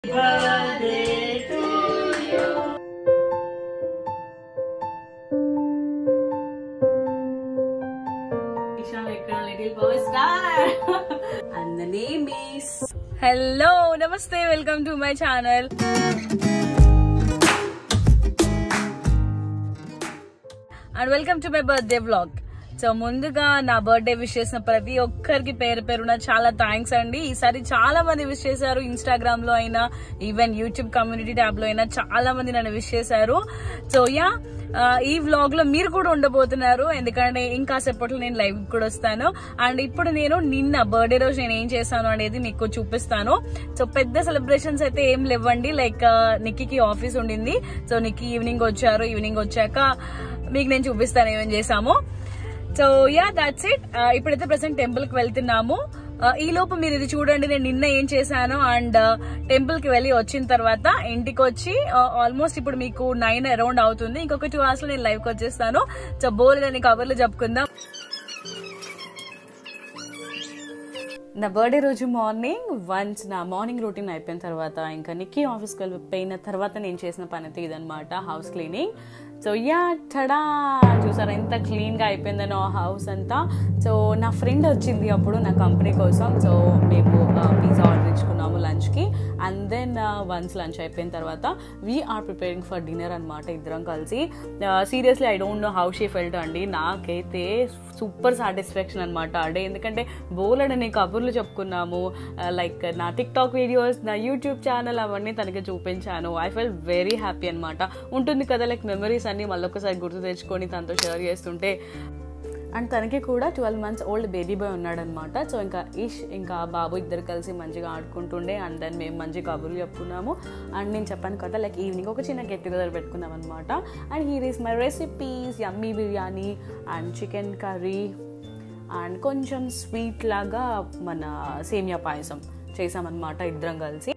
birthday to you. Isha like a little boy star. And the name is... Hello, namaste, welcome to my channel. And welcome to my birthday vlog. So ముందుగా నా birthday wish చేసిన ప్రతి ఒక్కరికి పేరు పేరున చాలా thanks అండి. ఈసారి చాలా మంది విష్ చేశారు, ఇన్స్టాగ్రామ్ లో అయినా ఈవెన్ యూట్యూబ్ కమ్యూనిటీ ట్యాబ్ లో అయినా చాలా మంది నన్ను విష్ చేశారు. సో ఈ వ్లాగ్ లో మీరు కూడా ఉండబోతున్నారు, ఎందుకంటే ఇంకా సేపట్లో నేను లైవ్ కూడా వస్తాను. అండ్ ఇప్పుడు నేను నిన్న బర్త్డే రోజు నేను ఏం చేశాను అనేది మీకు చూపిస్తాను. సో పెద్ద సెలబ్రేషన్స్ అయితే ఏం లేవండి, లైక్ నిక్కీకి ఆఫీస్ ఉండింది. సో నిక్కీ ఈవినింగ్ వచ్చారు, ఈవినింగ్ వచ్చాక మీకు నేను చూపిస్తాను ఏమేం చేసాము. So that's it. ఇప్పుడైతే ప్రెసెంట్ టెంపుల్ కి వెళ్తున్నాము. ఈ లోపు మీరు ఇది చూడండి, నేను నిన్న ఏం చేశాను. అండ్ టెంపుల్ కి వెళ్ళి వచ్చిన తర్వాత ఇంటికి వచ్చి ఆల్మోస్ట్ ఇప్పుడు మీకు 9 అరౌండ్ అవుతుంది. ఇంకొక 2 hours లో నేను లైవ్ కి వచ్చేస్తాను. సో బోలేదని కబర్లు చెప్పుకుందాం. నా బర్త్డే రోజు వన్స్ నా మార్నింగ్ రొటీన్ అయిపోయిన తర్వాత ఇంకా నిక్కీ ఆఫీస్కి వెళ్ళిపోయిన తర్వాత నేను చేసిన పని అయితే ఇదనమాట, హౌస్ క్లీనింగ్. సో టడా చూసారా ఎంత క్లీన్ గా అయిపోయిందనో హౌస్ అంతా. సో నా ఫ్రెండ్ వచ్చింది అప్పుడు నా కంపెనీ కోసం. సో మేము పిజ్జా ఆర్డర్ ఇచ్చుకున్నాము లంచ్ కి. అండ్ దెన్ వన్స్ లంచ్ అయిపోయిన తర్వాత వీఆర్ ప్రిపేరింగ్ ఫర్ డిన్నర్ అనమాట ఇద్దరం కలిసి. Seriously I don't know how she felt అండి. నాకైతే సూపర్ సాటిస్ఫాక్షన్ అనమాట అంటే, ఎందుకంటే బోలెడని కబుర్లు చెప్పుకున్నాము, లైక్ నా టిక్టాక్ వీడియోస్, నా యూట్యూబ్ ఛానల్ అవన్నీ తనకి చూపించాను. ఐ ఫెల్ వెరీ హ్యాపీ అనమాట. ఉంటుంది కదా లైక్ మెమరీస్ అన్ని మళ్ళొకసారి గుర్తు తెచ్చుకొని తనతో షేర్ చేస్తుంటే. అండ్ తనకి కూడా 12 months ఓల్డ్ బేబీ బాయ్ ఉన్నాడనమాట. సో ఇంకా ఇంకా బాబు ఇద్దరు కలిసి మంచిగా ఆడుకుంటుండే. అండ్ దెన్ మేము మంచి కబుర్లు చెప్పుకున్నాము. అండ్ నేను చెప్పాను కదా లైక్ ఈవినింగ్ ఒక చిన్న గెట్ టుగెదర్ పెట్టుకున్నాం అనమాట. And here is my recipes, yummy biryani and chicken curry and కొంచెం స్వీట్ లాగా మన సేమియా పాయసం చేసామన్నమాట ఇద్దరం కలిసి.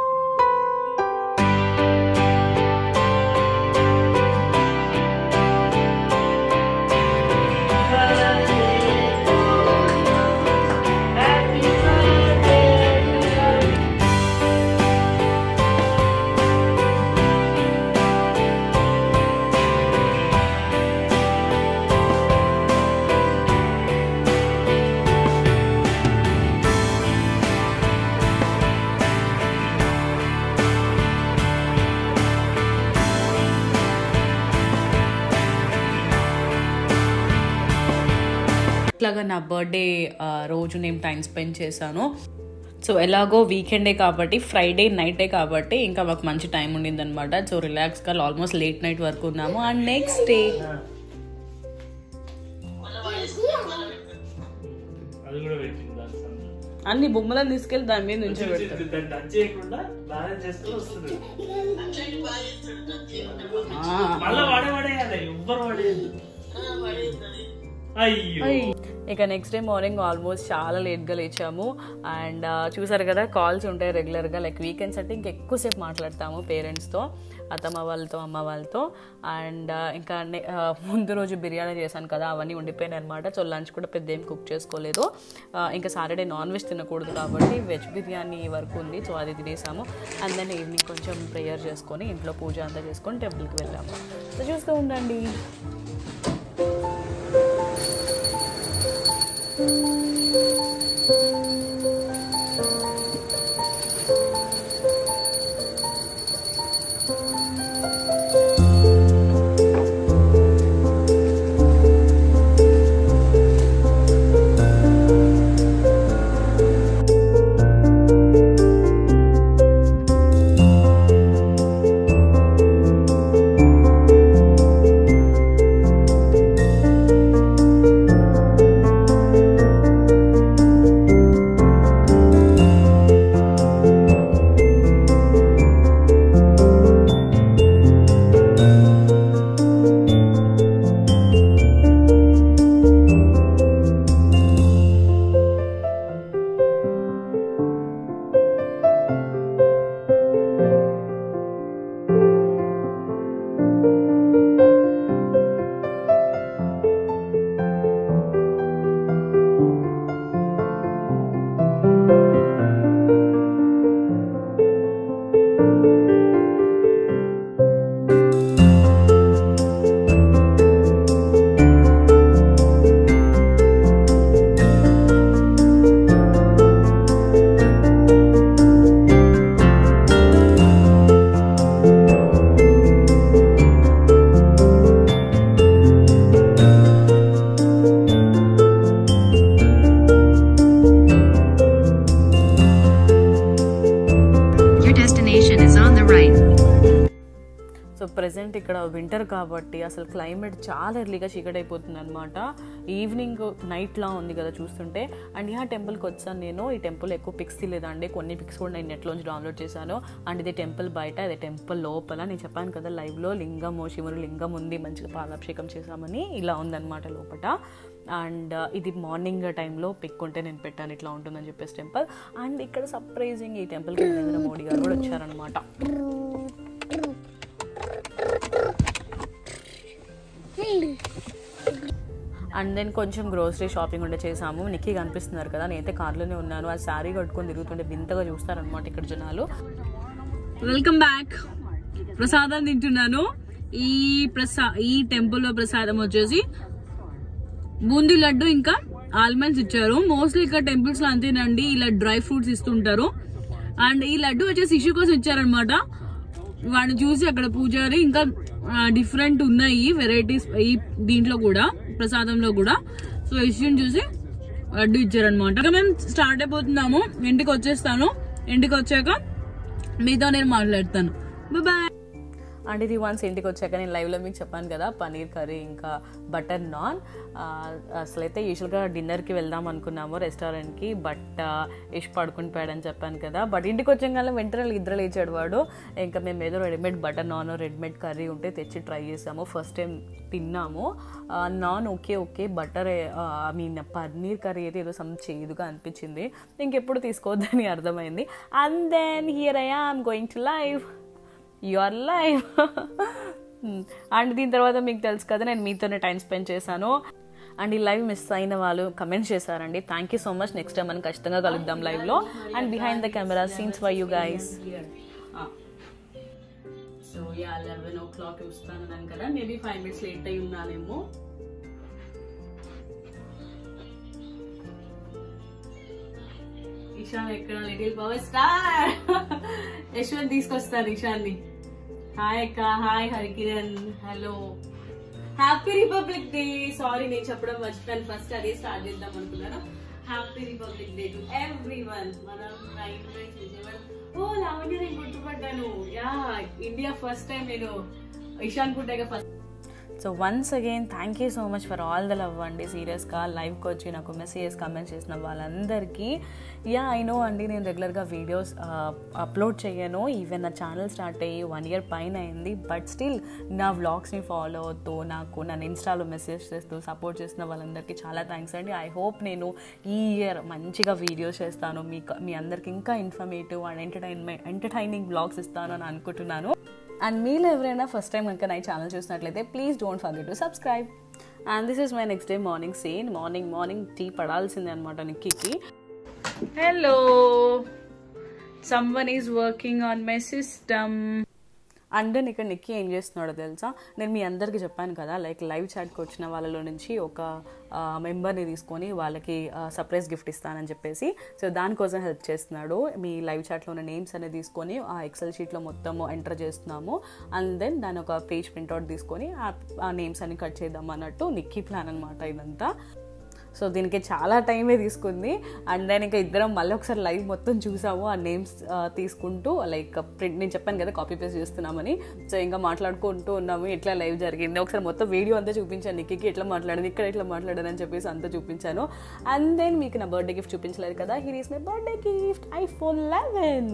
ఇట్లాగా నా బర్త్డే రోజు నేను టైం స్పెండ్ చేశాను. సో ఎలాగో వీకెండే కాబట్టి, ఫ్రైడే నైటే కాబట్టి ఇంకా మాకు మంచి టైం ఉండింది అనమాట. సో రిలాక్స్గా ఆల్మోస్ట్ లేట్ నైట్ వరకు ఉన్నాము. అండ్ నెక్స్ట్ డే అన్ని బొమ్మలను తీసుకెళ్ళి దాని మీద నుంచి ఇక నెక్స్ట్ డే మార్నింగ్ ఆల్మోస్ట్ చాలా లేట్గా లేచాము. అండ్ చూసారు కదా కాల్స్ ఉంటాయి రెగ్యులర్గా, లైక్ వీకెండ్స్ అంటే ఇంకా ఎక్కువసేపు మాట్లాడతాము పేరెంట్స్తో, అత్తమ్మ వాళ్ళతో, అమ్మ వాళ్ళతో. అండ్ ఇంకా ముందు రోజు బిర్యానీ చేశాను కదా, అవన్నీ ఉండిపోయినాయి అనమాట. సో లంచ్ కూడా పెద్ద ఏం కుక్ చేసుకోలేదు. ఇంకా సాటర్డే నాన్ వెజ్ తినకూడదు కాబట్టి వెజ్ బిర్యానీ వరకు ఉంది. సో అది తినేసాము. అండ్ దెన్ ఈవినింగ్ కొంచెం ప్రేయర్ చేసుకొని ఇంట్లో పూజ అంతా చేసుకొని టెంపుల్కి వెళ్ళాము. సో చూస్తూ ఉండండి. Your destination is on the right. So present ఇక్కడ వింటర్ కాబట్టి అసలు క్లైమేట్ చాలా ఎర్లీగా చీకటి అయిపోతుంది అనమాట. ఈవినింగ్ నైట్లా ఉంది కదా చూస్తుంటే. అండ్ ఈ టెంపుల్కి వచ్చాను నేను. ఈ టెంపుల్ ఎక్కువ పిక్స్ తీయలేదండి, కొన్ని పిక్స్ కూడా నేను నెట్లోంచి డౌన్లోడ్ చేశాను. అండ్ ఇది టెంపుల్ బయట, ఇది టెంపుల్ లోపల. నేను చెప్పాను కదా లైవ్లో లింగము, శివుడు లింగం ఉంది, మంచిగా పాలాభిషేకం చేశామని. ఇలా ఉందన్నమాట లోపల. అండ్ ఇది మార్నింగ్ టైంలో పిక్ ఉంటే నేను పెట్టాను, ఇట్లా ఉంటుందని చెప్పేసి టెంపుల్. అండ్ ఇక్కడ సర్ప్రైజింగ్ ఈ టెంపుల్కి నరేంద్ర మోడీ గారు కూడా వచ్చారనమాట. అండ్ దెన్ కొంచెం గ్రోసరీ షాపింగ్ ఉండే చేసాము. నిక్కీ కనిపిస్తున్నారు కదా, నేనైతే కార్లోనే ఉన్నాను. ఆ శారీ కట్టుకొని తిరుగుతుంటే వింతగా చూస్తారనమాట ఇక్కడ జనాలు. Welcome back. ప్రసాదం తింటున్నాను. ఈ టెంపుల్లో ప్రసాదం వచ్చేసి బూందీ లడ్డు ఇంకా ఆల్మండ్స్ ఇచ్చారు. మోస్ట్లీ ఇక్కడ టెంపుల్స్ లో అంతేనండి, ఇలా డ్రై ఫ్రూట్స్ ఇస్తుంటారు. అండ్ ఈ లడ్డు వచ్చేసి ఇష్యూ కోసం ఇచ్చారనమాట. వాడిని చూసి అక్కడ పూజారి ఇంకా డిఫరెంట్ ఉన్నాయి వెరైటీస్ ఈ దీంట్లో కూడా, ప్రసాదంలో కూడా. సో ఇష్యూని చూసి లడ్డు ఇచ్చారనమాట. మేము స్టార్ట్ అయిపోతున్నాము, ఇంటికి వచ్చేస్తాను. ఇంటికి వచ్చాక మీతో నేను మాట్లాడతాను. బాయ్. అండ్ ఇది వన్స్ ఇంటికి వచ్చాక నేను లైవ్లో మీకు చెప్పాను కదా పన్నీర్ కర్రీ ఇంకా బటర్ నాన్. అసలైతే యూజువల్గా డిన్నర్కి వెళ్దాం అనుకున్నాము రెస్టారెంట్కి, బట్ ఇష్ పడుకుని పోయాడని చెప్పాను కదా. బట్ ఇంటికి వచ్చాక వెంటనే ఇద్దరు లేచాడు వాడు. ఇంకా మేము ఏదో readymade butter naan, readymade curry ఉంటే తెచ్చి ట్రై చేసాము. ఫస్ట్ టైం తిన్నాము. Naan okay, butter paneer curry అయితే ఏదో సమ్ చేదుగా అనిపించింది. ఇంకెప్పుడు తీసుకోవద్దని అర్థమైంది. And then here I am going to live your life. And దీని తర్వాత మీకు తెలుసు కదా నేను మీతోనే టైం స్పెండ్ చేశాను. అండ్ ఈ లైవ్ మిస్ అయిన వాళ్ళు కమెంట్స్ చేశారండి. Thank you so much. Next time మనం ఖచ్చితంగా కలుద్దాం లైవ్లో. And behind the camera scenes for you guys. So 11 o'clock వస్తాను కదా, మేబీ 5 minutes లేట్ అయి ఉన్నానేమో. ఇషాన్ ఎక్కడ లిటిల్ పవర్ స్టార్ యశ్వంత్ తీసుకొస్తారు ఇషాన్ని. హాయ్ అక్క, hi Harikiran, hello, happy republic day. Sorry నేను చెప్పడం మర్చిపోయాను, ఫస్ట్ అదే స్టార్ట్ చేద్దాం అనుకున్నాను. Happy republic day to everyone. మనం ఓ లావణ్య నేను గుర్తుపడ్డాను. యా, ఇండియా ఫస్ట్ టైం నేను ఇషాన్ పుట్టాక first. So once again thank you so much for all the love అండి. సీరియస్గా లైవ్కి వచ్చి నాకు మెసేజెస్ కమెంట్స్ చేసిన వాళ్ళందరికీ. ఐ నో అండి నేను రెగ్యులర్గా వీడియోస్ అప్లోడ్ చేయను. ఈవెన్ నా ఛానల్ స్టార్ట్ అయ్యి 1 year పైన అయింది. బట్ స్టిల్ నా వ్లాగ్స్ని ఫాలో అవుతూ నన్ను ఇన్స్టాలో మెసేజ్ చేస్తూ సపోర్ట్ చేసిన వాళ్ళందరికీ చాలా థ్యాంక్స్ అండి. ఐ హోప్ నేను ఈ ఇయర్ మంచిగా వీడియోస్ చేస్తాను, మీ అందరికి ఇంకా ఇన్ఫర్మేటివ్ అండ్ ఎంటర్టైనింగ్ వ్లాగ్స్ ఇస్తాను అని అనుకుంటున్నాను. అండ్ మీరు ఎవరైనా ఫస్ట్ టైం కనుక నా ఛానల్ చూసినట్లయితే please don't forget to subscribe. And this is my next day morning scene. Morning tea పడాల్సిందే అనమాట నిక్కీకి. Hello, someone is working on my system. And ఇక్కడ నిక్కీ ఏం చేస్తున్నాడో తెలుసా, నేను మీ అందరికీ చెప్పాను కదా లైక్ లైవ్ చాట్కి వచ్చిన వాళ్ళలో నుంచి ఒక మెంబర్ని తీసుకొని వాళ్ళకి సర్ప్రైజ్ గిఫ్ట్ ఇస్తానని చెప్పేసి. సో దానికోసం హెల్ప్ చేస్తున్నాడు. మీ లైవ్ చాట్లో ఉన్న నేమ్స్ అనేది తీసుకొని ఆ ఎక్సెల్ షీట్లో మొత్తం ఎంటర్ చేస్తున్నాము. అండ్ దెన్ దాని ఒక పేజ్ ప్రింట్అవుట్ తీసుకొని ఆ నేమ్స్ అన్ని కట్ చేద్దాం అన్నట్టు నిక్కీ ప్లాన్ అనమాట ఇదంతా. సో దీనికి చాలా టైమే తీసుకుంది. అండ్ దెన్ ఇంకా ఇద్దరం మళ్ళీ ఒకసారి లైవ్ మొత్తం చూసాము, ఆ నేమ్స్ తీసుకుంటూ లైక్ ప్రింట్, నేను చెప్పాను కదా కాపీ పేస్ట్ చేస్తున్నామని. సో ఇంకా మాట్లాడుకుంటూ ఉన్నాము ఎట్లా లైవ్ జరిగింది. ఒకసారి మొత్తం వీడియో అంతా చూపించాను నిక్కీకి, ఎట్లా మాట్లాడింది, ఇక్కడ ఎట్లా మాట్లాడాను అని చెప్పేసి అంతా చూపించాను. అండ్ దెన్ మీకు నా బర్త్డే గిఫ్ట్ చూపించలేదు కదా, here is my birthday gift, iPhone 11.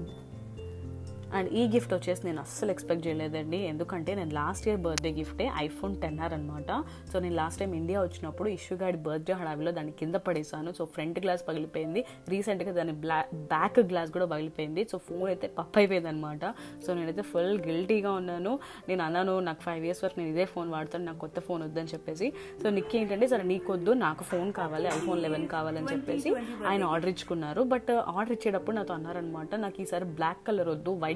And ఈ గిఫ్ట్ వచ్చేసి నేను అస్సలు ఎక్స్పెక్ట్ చేయలేదండి, ఎందుకంటే నేను లాస్ట్ ఇయర్ బర్త్డే గిఫ్టే iPhone 10R అనమాట. సో నేను లాస్ట్ టైం ఇండియా వచ్చినప్పుడు ఇష్యూగాడి బర్త్డే హడావిలో దాన్ని కింద పడేసాను. సో ఫ్రంట్ గ్లాస్ పగిలిపోయింది, రీసెంట్గా దాని బ్యాక్ గ్లాస్ కూడా పగిలిపోయింది. సో ఫోన్ అయితే పప్ అయిపోయింది అనమాట. సో నేనైతే ఫుల్ గిల్టీగా ఉన్నాను. నేను అన్నాను నాకు 5 years వరకు నేను ఇదే ఫోన్ వాడతాను, నాకు కొత్త ఫోన్ వద్దని చెప్పేసి. సో నిక్కీ ఏంటంటే సరే నీకొద్దు నాకు ఫోన్ కావాలి, iPhone 11 కావాలని చెప్పేసి ఆయన ఆర్డర్ ఇచ్చుకున్నారు. బట్ ఆర్డర్ ఇచ్చేటప్పుడు నాతో అన్నారనమాట నాకు ఈసారి బ్లాక్ కలర్ వద్దు, వైట్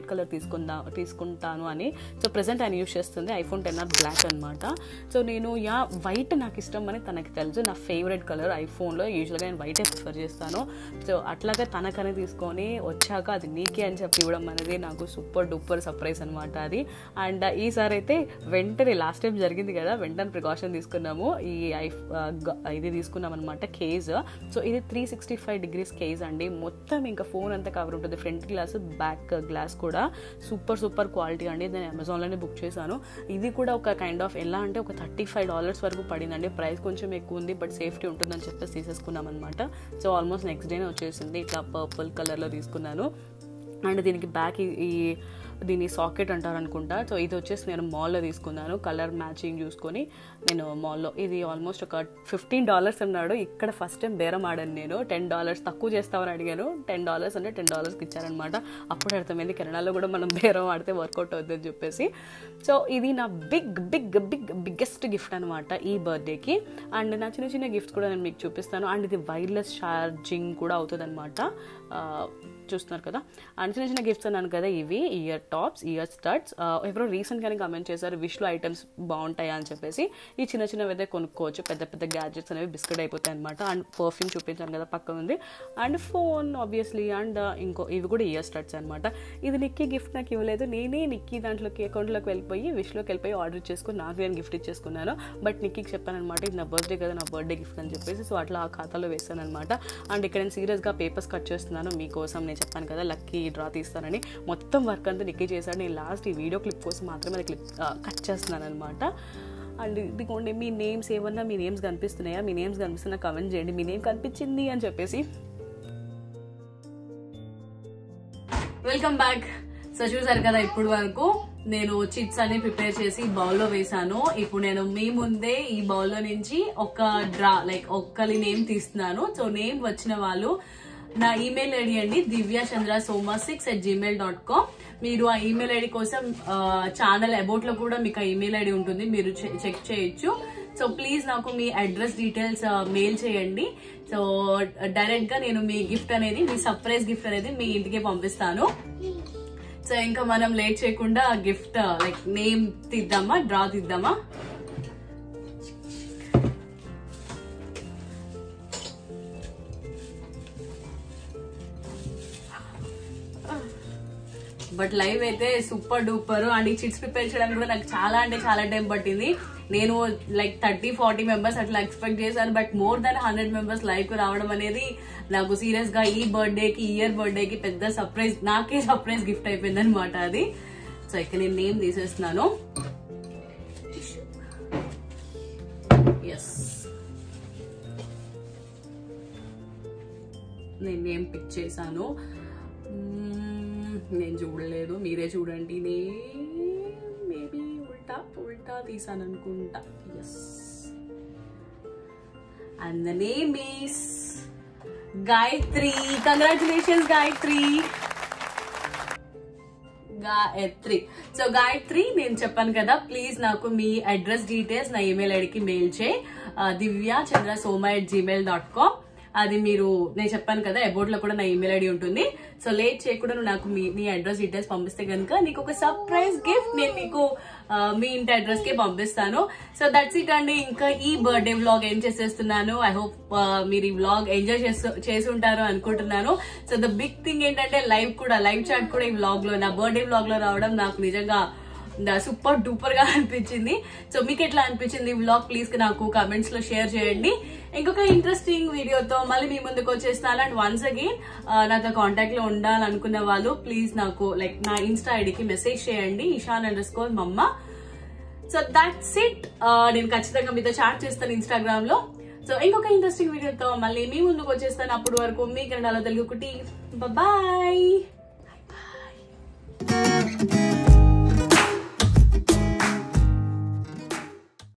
వైట్ కలర్ తీసుకుంటాను అని. సో ప్రెసెంట్ ఆయన యూస్ చేస్తుంది iPhone XR బ్లాక్ అనమాట. సో నేను వైట్ నాకు ఇష్టం అని తనకి తెలుసు. నా ఫేవరెట్ కలర్ ఐఫోన్లో యూజువల్గా నేను వైటే ప్రిఫర్ చేస్తాను. సో అట్లాగే తనకని తీసుకొని వచ్చాక అది నీకే అని చెప్పి ఇవ్వడం అనేది నాకు సూపర్ డూపర్ సర్ప్రైజ్ అనమాట అది. అండ్ ఈసారి అయితే వెంటనే లాస్ట్ టైం జరిగింది కదా, వెంటనే ప్రికాషన్ తీసుకున్నాము. ఇది తీసుకున్నాం అనమాట కేజ్. సో ఇది 365 degrees కేజ్ అండి. మొత్తం ఇంకా ఫోన్ అంతా కవర్ ఉంటుంది, ఫ్రంట్ గ్లాస్ బ్యాక్ గ్లాస్ కూడా సూపర్ క్వాలిటీ అండి. నేను అమెజాన్లోనే బుక్ చేశాను. ఇది కూడా ఒక కైండ్ ఆఫ్ ఎలా అంటే ఒక $35 వరకు పడిందండి. ప్రైస్ కొంచెం ఎక్కువ ఉంది, బట్ సేఫ్టీ ఉంటుందని చెప్పేసి తీసేసుకున్నాం అనమాట. సో ఆల్మోస్ట్ నెక్స్ట్ డేనే వచ్చేసింది. ఇట్లా పర్పుల్ కలర్లో తీసుకున్నాను. అండ్ దీనికి బ్యాక్ దీన్ని సాకెట్ అంటారు అనుకుంటా. సో ఇది వచ్చేసి నేను మాల్లో తీసుకున్నాను. కలర్ మ్యాచింగ్ చూసుకొని నేను మాల్లో ఇది ఆల్మోస్ట్ ఒక $15 అన్నాడు. ఇక్కడ ఫస్ట్ టైం బేరం ఆడాను నేను. $10 తక్కువ చేస్తామని అడిగాను. $10 అంటే $10కి ఇచ్చారనమాట. అప్పుడు అర్థమైంది కెనడాలో కూడా మనం బేరం ఆడితే వర్కౌట్ అవుతుందని చెప్పేసి. సో ఇది నా బిగ్గెస్ట్ గిఫ్ట్ అనమాట ఈ బర్త్డేకి. అండ్ నా చిన్న గిఫ్ట్స్ కూడా నేను మీకు చూపిస్తాను. అండ్ ఇది వైర్లెస్ ఛార్జింగ్ కూడా అవుతుంది అనమాట. చూస్తున్నారు కదా. అండ్ చిన్న గిఫ్ట్స్ అన్నాను కదా, ఇవి ఇయర్ టాప్స్, ఇయర్ స్టడ్స్. ఎవరో రీసెంట్గానే కమెంట్ చేశారు విష్లో ఐటమ్స్ బాగుంటాయా అని చెప్పేసి. ఈ చిన్నవి అయితే కొనుక్కోవచ్చు. పెద్ద గ్యాడ్జెట్స్ అనేవి బిస్కెట్ అయిపోతాయి అనమాట. అండ్ పర్ఫ్యూమ్ చూపించాను కదా పక్క ఉంది. And phone obviously. అండ్ ఇవి కూడా ఇయర్ స్టడ్స్ అనమాట. ఇది నిక్కీ గిఫ్ట్ నాకు ఇవ్వలేదు. నేనే నిక్కీ దాంట్లోకి అకౌంట్లోకి వెళ్ళిపోయి విష్లోకి వెళ్ళిపోయి ఆర్డర్ చేసుకుని నాకు నేను గిఫ్ట్ ఇచ్చేసుకున్నాను. బట్ నిక్కీకి చెప్పాను అనమాట ఇది నా బర్త్డే కదా, నా బర్త్డే గిఫ్ట్ అని చెప్పేసి. సో అట్లా ఆ ఖాతాలో వేస్తాను అనమాట. అండ్ ఇక్కడ నేను సీరియస్గా పేపర్స్ కట్ చేస్తున్నాను మీకోసం. నేను చెప్పాను కదా లక్కీ డ్రా తీస్తానని. మొత్తం వర్క్ అంతా నిక్కీ చేశాడు. నేను లాస్ట్ ఈ వీడియో క్లిప్ కోసం మాత్రమే అది కట్ చేస్తున్నాను అనమాట. అండ్ ఇదిగోండి మీ నేమ్స్ ఏమన్నా మీ నేమ్స్ కనిపిస్తున్నాయా? మీ నేమ్స్ కనిపిస్తున్నా కమెంట్ చేయండి మీ నేమ్ కనిపించింది అని చెప్పేసి. Welcome back. సో చూసారు కదా ఇప్పుడు వరకు నేను చిప్స్ అన్ని ప్రిపేర్ చేసి బౌల్లో వేసాను. ఇప్పుడు నేను మీ ముందే ఈ బౌల్లో నుంచి ఒక డ్రా ఒక్కరి నేమ్ తీస్తున్నాను. సో నేమ్ వచ్చిన వాళ్ళు నా ఈమెయిల్ ఐడి అండి divyachandrasoma6@gmail.com. మీరు ఆ ఈమెయిల్ ఐడి కోసం ఛానల్ అబౌట్ లో కూడా మీకు ఆ ఈమెయిల్ ఐడి ఉంటుంది, మీరు చెక్ చేయొచ్చు. సో ప్లీజ్ నాకు మీ అడ్రస్ డీటెయిల్స్ మెయిల్ చేయండి. సో డైరెక్ట్ గా నేను మీ గిఫ్ట్ అనేది, మీ సర్ప్రైజ్ గిఫ్ట్ అనేది మీ ఇంటికి పంపిస్తాను. సో ఇంకా మనం లేట్ చేయకుండా గిఫ్ట్ నేమ్ తీద్దామా, డ్రా తీద్దామా? బట్ లైవ్ అయితే సూపర్ డూపర్. అండ్ ఈ చిట్స్ ప్రిపేర్ చేయడానికి కూడా నాకు చాలా టైం పట్టింది. నేను 30-40 మెంబర్స్ అట్లా ఎక్స్పెక్ట్ చేశాను. But more than 100 members live కు రావడం అనేది నాకు సీరియస్ గా ఈ ఇయర్ బర్త్డేకి పెద్ద సర్ప్రైజ్, నాకే సర్ప్రైజ్ గిఫ్ట్ అయిపోయింది అనమాట అది. సో ఇక్కడ నేను నేమ్ తీసేస్తున్నాను. ఎస్, నేను నేమ్ పిక్ చేశాను. నేను చూడలేదు, మీరే చూడండి. మేబీ ఉల్టా తీసాను అనుకుంటా. Yes, and the name is Gayatri. Congratulations Gayatri. So Gayatri, నేను చెప్పాను కదా ప్లీజ్ నాకు మీ అడ్రస్ డీటెయిల్స్ నా ఈమెయిల్ ఐడికి మెయిల్ చేయి. divyachandrasoma@gmail.com. అది మీరు, నేను చెప్పాను కదా అబౌట్ లో కూడా నా ఈమెయిల్ ఐడి ఉంటుంది. సో లేట్ చేయకుండా నువ్వు నాకు నీ అడ్రస్ డీటెయిల్స్ పంపిస్తే కనుక నీకు ఒక సర్ప్రైజ్ గిఫ్ట్ నేను నీకు మీ ఇంటి అడ్రస్ కి పంపిస్తాను. సో దట్స్ ఇట్ అండి. ఇంకా ఈ బర్త్డే వ్లాగ్ ఏం చేసేస్తున్నాను. ఐ హోప్ మీరు ఈ వ్లాగ్ ఎంజాయ్ చేసి ఉంటారు అనుకుంటున్నాను. సో ద బిగ్ థింగ్ ఏంటంటే లైవ్ చాట్ కూడా ఈ వ్లాగ్ లో, నా బర్త్డే వ్లాగ్ లో రావడం నాకు నిజంగా సూపర్ డూపర్ గా అనిపించింది. సో మీకు ఎట్లా అనిపించింది ఈ వ్లాగ్ ప్లీజ్ నాకు కమెంట్స్ లో షేర్ చేయండి. ఇంకొక ఇంట్రెస్టింగ్ వీడియోతో మళ్ళీ మీ ముందుకు వచ్చేస్తాను. అండ్ వన్స్ అగైన్ నాతో కాంటాక్ట్ లో ఉండాలనుకున్న వాళ్ళు ప్లీజ్ నాకు నా ఇన్స్టా ఐడికి మెసేజ్ చేయండి, ishan_mama. So that's it. నేను ఖచ్చితంగా మీతో చాట్ చేస్తాను ఇన్స్టాగ్రామ్ లో. సో ఇంకొక ఇంట్రెస్టింగ్ వీడియోతో మళ్ళీ మీ ముందుకు వచ్చేస్తాను. అప్పటి వరకు మీ కన్నడలో తెలుగు కుట్టి. బాయ్.